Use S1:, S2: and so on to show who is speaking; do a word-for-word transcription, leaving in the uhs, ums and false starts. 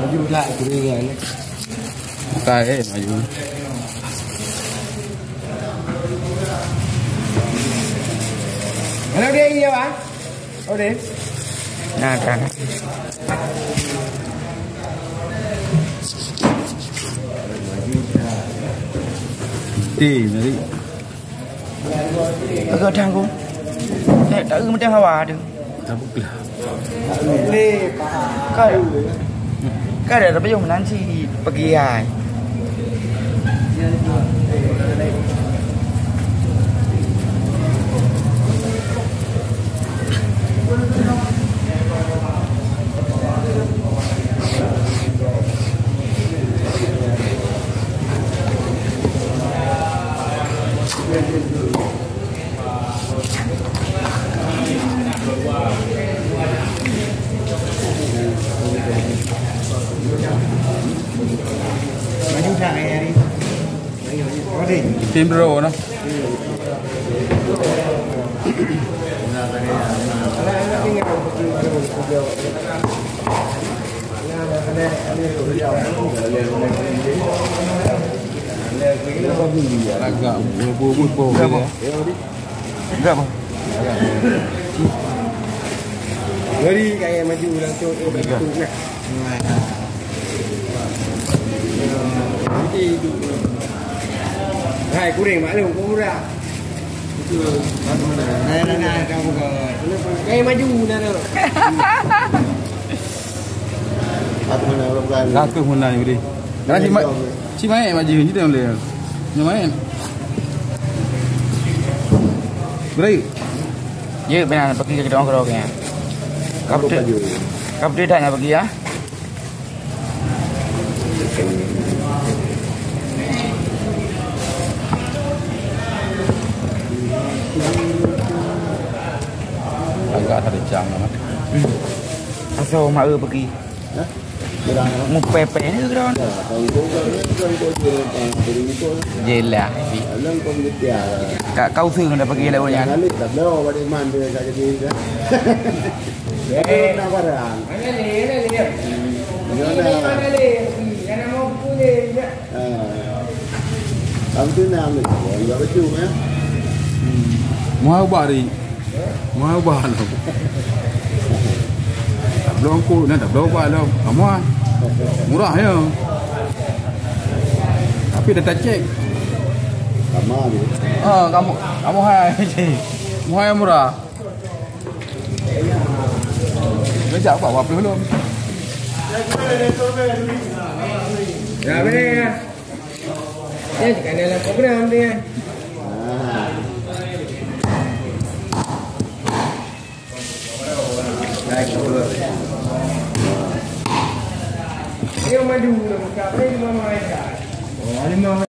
S1: maju lah kuningan.
S2: Bukan eh maju.
S1: Hello dia ini apa? Oh dia.
S2: Nah kan. Đi mà đi.
S3: Agak tanggung. Tak tak macam hawa tu.
S2: Tak boleh.
S1: Leh.
S3: Kau kau ada tapi yang nanti pergi ai.
S1: Maju tak hari? Oh dia.
S2: Tim bro no. Agak bubur-bubur.
S3: Berapa? Berapa?
S1: Jadi kayak maju langsung eh betul nak. Jadi hai kuning maklum kau murah. Betul. Nah nah nah kamu kau. Kayak maju dah tu. Aku mana orang kan.
S2: Aku mana ni beri. Kan si mai si mai maju ni dia boleh. Ni main. Beri.
S3: Ya benar pergi ke kita orang kerja. Kapten. Kapten dah nak pergi ya.
S2: Agak terjang lah.
S3: Asal mak eur pergi.
S1: Hah?
S3: Mu pepe ni ke kawan? Jelah. Kak kau sering dah pergi lawan yang.
S1: Eh, nak barang. Mana ni? Mana ni? Mana ni? Yang nak mau punya je. Ah. Kamu tu nak ambil. Enggak betul ya.
S2: Mau bari. Mau bahan. Tak belum aku nak tak belum buat dah. Kamu ah. Murah ya. Tapi dah tak cek.
S1: Kamu ni.
S2: Ah, kamu kamu hai. Mu hai murah. Kejap apa apa belum.
S1: Ya benar. Ya kan dalam program dia. Ah. Baik dulu. Ini maju dah buka. Ini mana mereka? Oh, ini mana